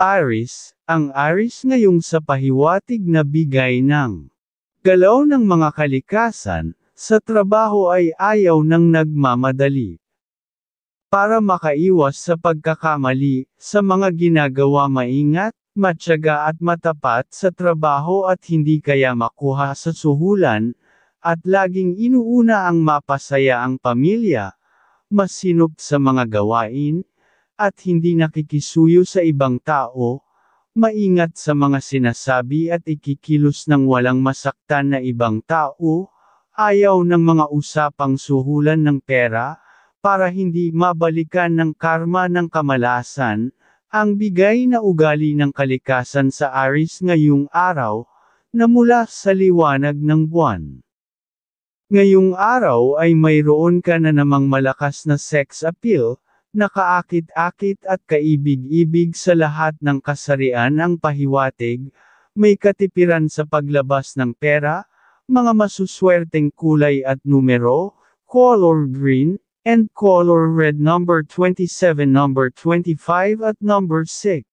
Aries, ang Aries ngayong sa pahiwatig na bigay ng galaw ng mga kalikasan, sa trabaho ay ayaw ng nagmamadali. Para makaiwas sa pagkakamali, sa mga ginagawa maingat, matyaga at matapat sa trabaho at hindi kaya makuha sa suhulan, at laging inuuna ang mapasaya ang pamilya, masinop sa mga gawain, at hindi nakikisuyo sa ibang tao, maingat sa mga sinasabi at ikikilos ng walang masaktan na ibang tao, ayaw ng mga usapang suhulan ng pera, para hindi mabalikan ng karma ng kamalasan, ang bigay na ugali ng kalikasan sa Aries ngayong araw, na mula sa liwanag ng buwan. Ngayong araw ay mayroon ka na namang malakas na sex appeal, nakaakit-akit at kaibig-ibig sa lahat ng kasarian ang pahiwatig, may katipiran sa paglabas ng pera, mga masuswerteng kulay at numero, color green, and color red number 27, number 25 at number 6.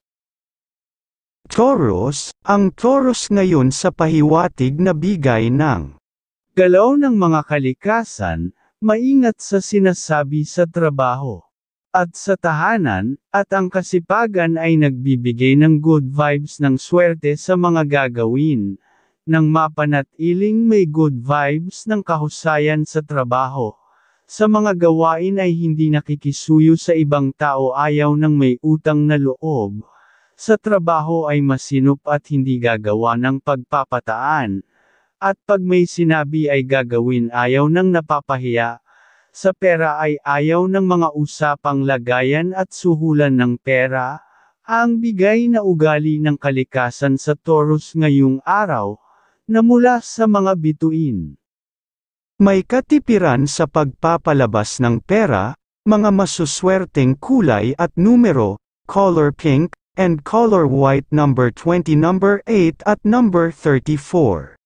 Taurus, ang Taurus ngayon sa pahiwatig na bigay ng galaw ng mga kalikasan, maingat sa sinasabi sa trabaho at sa tahanan, at ang kasipagan ay nagbibigay ng good vibes ng swerte sa mga gagawin, nang mapanatiling may good vibes ng kahusayan sa trabaho. Sa mga gawain ay hindi nakikisuyo sa ibang tao, ayaw ng may utang na loob. Sa trabaho ay masinop at hindi gagawa ng pagpapataan. At pag may sinabi ay gagawin, ayaw ng napapahiya. Sa pera ay ayaw ng mga usapang lagayan at suhulan ng pera, ang bigay na ugali ng kalikasan sa Taurus ngayong araw, na mula sa mga bituin. May katipiran sa pagpapalabas ng pera, mga masuswerteng kulay at numero, color pink, and color white number 20, number 8 at number 34.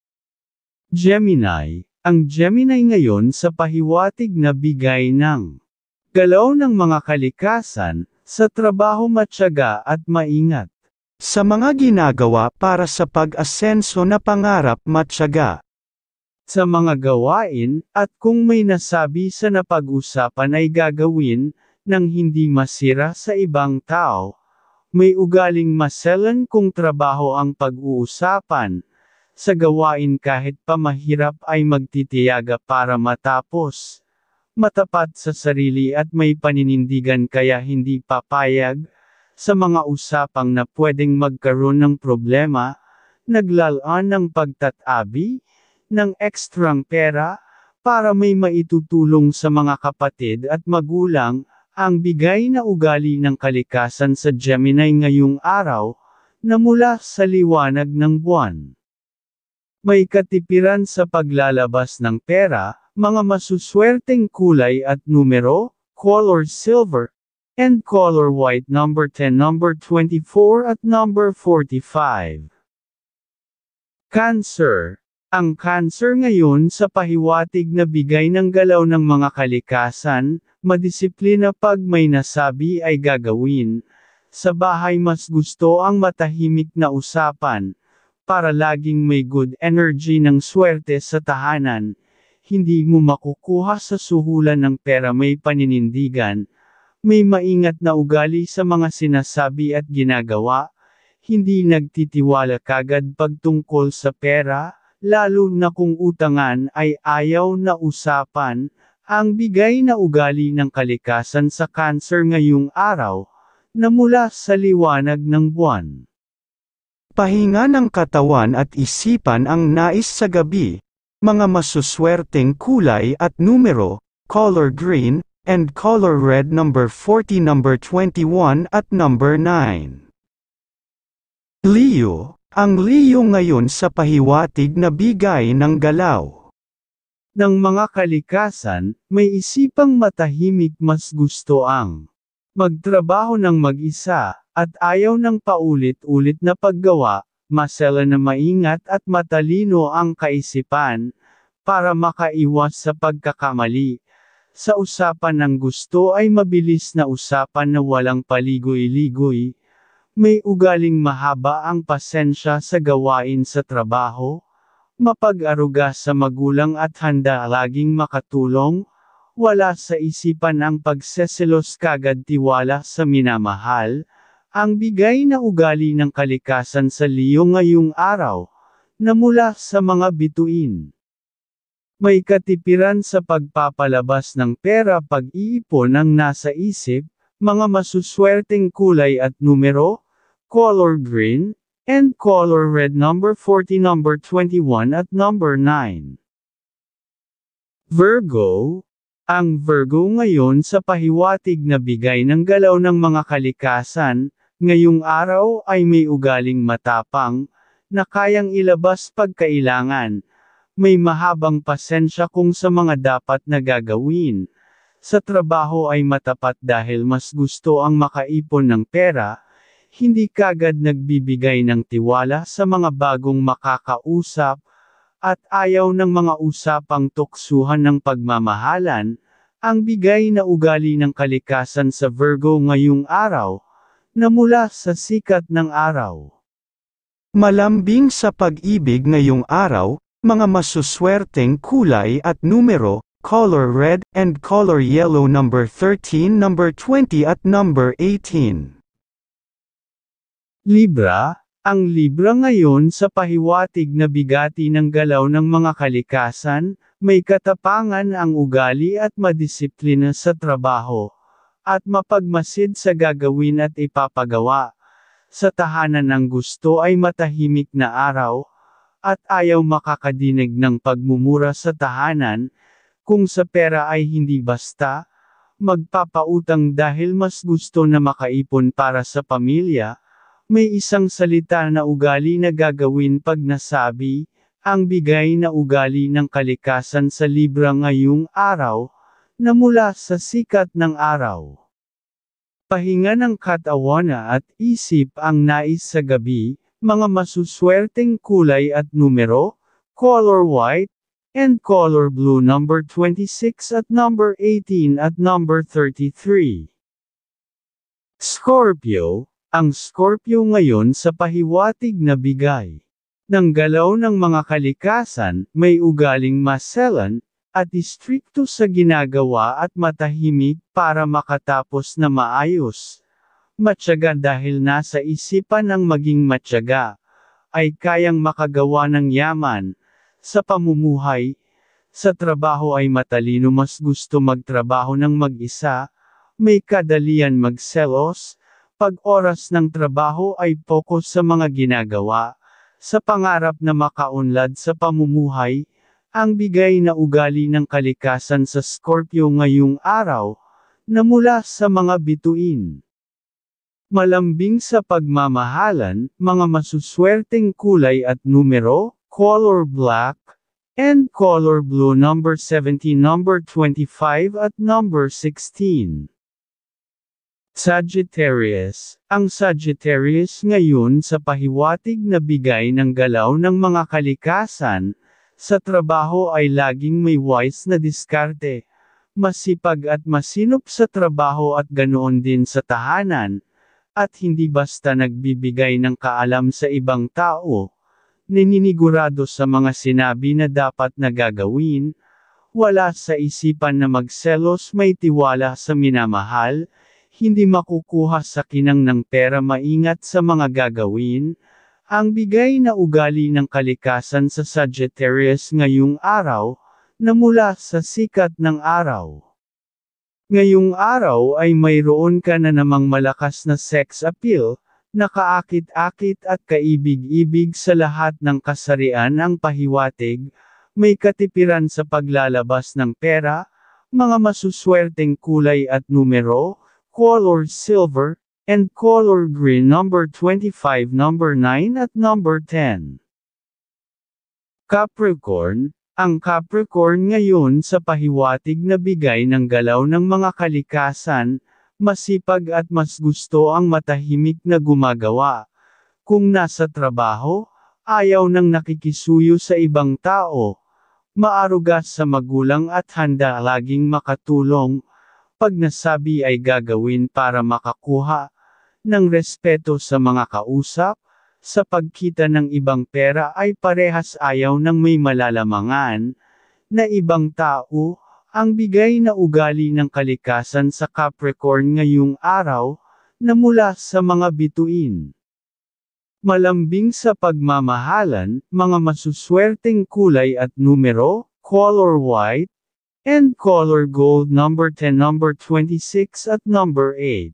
Gemini, ang Gemini ngayon sa pahiwatig na bigay ng galaw ng mga kalikasan, sa trabaho matyaga at maingat. Sa mga ginagawa para sa pag-asenso na pangarap matyaga. Sa mga gawain, at kung may nasabi sa napag-usapan ay gagawin, nang hindi masira sa ibang tao. May ugaling maselan kung trabaho ang pag-uusapan. Sa gawain kahit pa mahirap ay magtitiyaga para matapos. Matapat sa sarili at may paninindigan kaya hindi papayag, sa mga usapang na pwedeng magkaroon ng problema, naglalaan ng pagtatabi, ng ekstrang pera, para may maitutulong sa mga kapatid at magulang, ang bigay na ugali ng kalikasan sa Gemini ngayong araw, na mula sa liwanag ng buwan. May katipiran sa paglalabas ng pera, mga masuswerteng kulay at numero, color silver, and color white number 10, number 24 at number 45. Cancer, ang Cancer ngayon sa pahiwatig na bigay ng galaw ng mga kalikasan, madisiplina pag may nasabi ay gagawin. Sa bahay mas gusto ang matahimik na usapan, para laging may good energy ng swerte sa tahanan. Hindi mo makukuha sa suhulan ng pera, may paninindigan. May maingat na ugali sa mga sinasabi at ginagawa. Hindi nagtitiwala kagad pagtungkol sa pera, lalo na kung utangan ay ayaw na usapan. Ang bigay na ugali ng kalikasan sa Cancer ngayong araw, na mula sa liwanag ng buwan. Pahinga ng katawan at isipan ang nais sa gabi, mga masuswerteng kulay at numero, color green, and color red number 40, number 21 at number 9. Leo, ang Leo ngayon sa pahiwatig na bigay ng galaw ng mga kalikasan, may isipang matahimik, mas gusto ang magtrabaho ng mag-isa, at ayaw ng paulit-ulit na paggawa, masela na maingat at matalino ang kaisipan, para makaiwas sa pagkakamali. Sa usapan ng gusto ay mabilis na usapan na walang paligoy-ligoy, May ugaling mahaba ang pasensya sa gawain sa trabaho, mapag-aruga sa magulang at handa laging makatulong, wala sa isipan ang pagseselos kagad tiwala sa minamahal, ang bigay na ugali ng kalikasan sa Leo ngayong araw, na mula sa mga bituin. May katipiran sa pagpapalabas ng pera pag-iipon ang nasa isip, mga masuswerteng kulay at numero, color green, and color red number 40 number 21 at number 9. Virgo. Ang Virgo ngayon sa pahiwatig na bigay ng galaw ng mga kalikasan, ngayong araw ay may ugaling matapang, na kayang ilabas pagkailangan. May mahabang pasensya kung sa mga dapat na gagawin. Sa trabaho ay matapat dahil mas gusto ang makaipon ng pera, hindi kagad nagbibigay ng tiwala sa mga bagong makakausap, at ayaw ng mga usapang tuksuhan ng pagmamahalan, ang bigay na ugali ng kalikasan sa Virgo ngayong araw, na mula sa sikat ng araw. Malambing sa pag-ibig ngayong araw, mga masuswerteng kulay at numero, color red and color yellow number 13 number 20 at number 18. Libra. Ang Libra ngayon sa pahiwatig na bigati ng galaw ng mga kalikasan, may katapangan ang ugali at madisiplina sa trabaho, at mapagmasid sa gagawin at ipapagawa. Sa tahanan ng gusto ay matahimik na araw, at ayaw makakadinig ng pagmumura sa tahanan, kung sa pera ay hindi basta, magpapautang dahil mas gusto na makaipon para sa pamilya. May isang salita na ugali na gagawin pag nasabi, ang bigay na ugali ng kalikasan sa Libra ngayong araw, na mula sa sikat ng araw. Pahinga ng katawan at isip ang nais sa gabi, mga masuswerteng kulay at numero, color white, and color blue number 26 at number 18 at number 33. Scorpio. Ang Scorpio ngayon sa pahiwatig na bigay ng galaw ng mga kalikasan, may ugaling maselan, at istrikto sa ginagawa at matahimik para makatapos na maayos. Matyaga dahil nasa isipan ang maging matyaga, ay kayang makagawa ng yaman, sa pamumuhay, sa trabaho ay matalino mas gusto magtrabaho ng mag-isa, may kadalian magselos, pag oras ng trabaho ay focus sa mga ginagawa, sa pangarap na makaunlad sa pamumuhay, ang bigay na ugali ng kalikasan sa Scorpio ngayong araw, na mula sa mga bituin. Malambing sa pagmamahalan, mga masuswerteng kulay at numero, color black, and color blue number 17 number 25 at number 16. Sagittarius. Ang Sagittarius ngayon sa pahiwatig na bigay ng galaw ng mga kalikasan, sa trabaho ay laging may wise na diskarte, masipag at masinop sa trabaho at ganoon din sa tahanan, at hindi basta nagbibigay ng kaalam sa ibang tao, naninigurado sa mga sinabi na dapat na gagawin, wala sa isipan na magselos may tiwala sa minamahal, hindi makukuha sa kinang ng pera maingat sa mga gagawin, ang bigay na ugali ng kalikasan sa Sagittarius ngayong araw, na mula sa sikat ng araw. Ngayong araw ay mayroon ka na namang malakas na sex appeal, nakaakit-akit at kaibig-ibig sa lahat ng kasarian ang pahiwatig, may katipiran sa paglalabas ng pera, mga masuswerteng kulay at numero, color silver, and color green number 25 number 9 at number 10. Capricorn. Ang Capricorn ngayon sa pahiwatig na bigay ng galaw ng mga kalikasan, masipag at mas gusto ang matahimik na gumagawa. Kung nasa trabaho, ayaw nang nakikisuyo sa ibang tao. Maaruga sa magulang at handa laging makatulong. Pag nasabi ay gagawin para makakuha ng respeto sa mga kausap, sa pagkita ng ibang pera ay parehas ayaw ng may malalamangan, na ibang tao, ang bigay na ugali ng kalikasan sa Capricorn ngayong araw, na mula sa mga bituin. Malambing sa pagmamahalan, mga masuswerteng kulay at numero, color white, and color gold number 10, number 26 at number 8.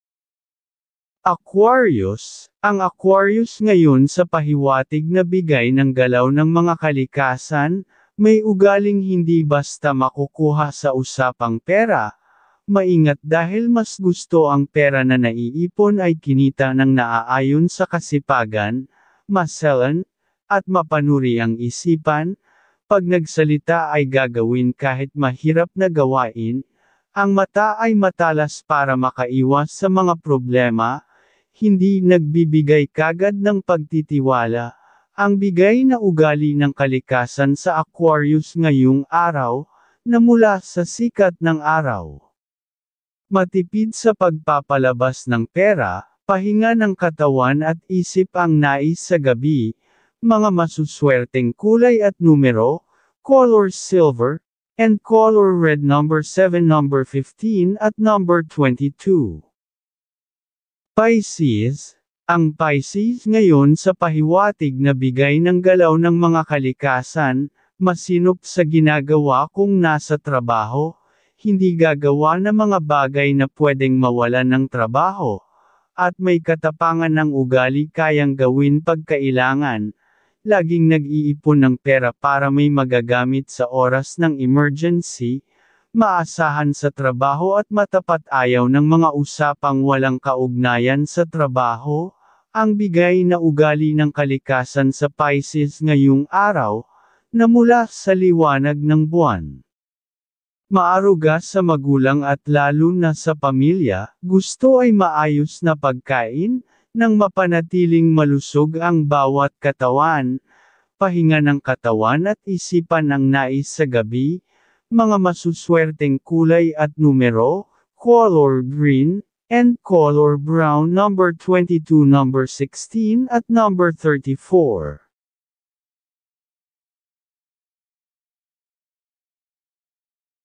Aquarius, ang Aquarius ngayon sa pahiwatig na bigay ng galaw ng mga kalikasan, may ugaling hindi basta makukuha sa usapang pera. Maingat dahil mas gusto ang pera na naiipon ay kinita ng naaayon sa kasipagan, maselan, at mapanuri ang isipan. Pag nagsalita ay gagawin kahit mahirap na gawain. Ang mata ay matalas para makaiwas sa mga problema. Hindi nagbibigay kagad ng pagtitiwala. Ang bigay na ugali ng kalikasan sa Aquarius ngayong araw, na mula sa sikat ng araw. Matipid sa pagpapalabas ng pera, pahinga ng katawan at isip ang nais sa gabi, mga masuswerteng kulay at numero, color silver, and color red number 7, number 15 at number 22. Pisces, ang Pisces ngayon sa pahiwatig na bigay ng galaw ng mga kalikasan, masinop sa ginagawa kung nasa trabaho, hindi gagawa ng mga bagay na pwedeng mawalan ng trabaho, at may katapangan ng ugali kayang gawin pagkailangan, laging nag-iipon ng pera para may magagamit sa oras ng emergency, maasahan sa trabaho at matapat ayaw ng mga usapang walang kaugnayan sa trabaho, ang bigay na ugali ng kalikasan sa Pisces ngayong araw, na mula sa liwanag ng buwan. Maaruga sa magulang at lalo na sa pamilya, gusto ay maayos na pagkain, nang mapanatiling malusog ang bawat katawan, pahinga ng katawan at isipan ang nais sa gabi, mga masuswerteng kulay at numero, color green, and color brown number 22, number 16 at number 34.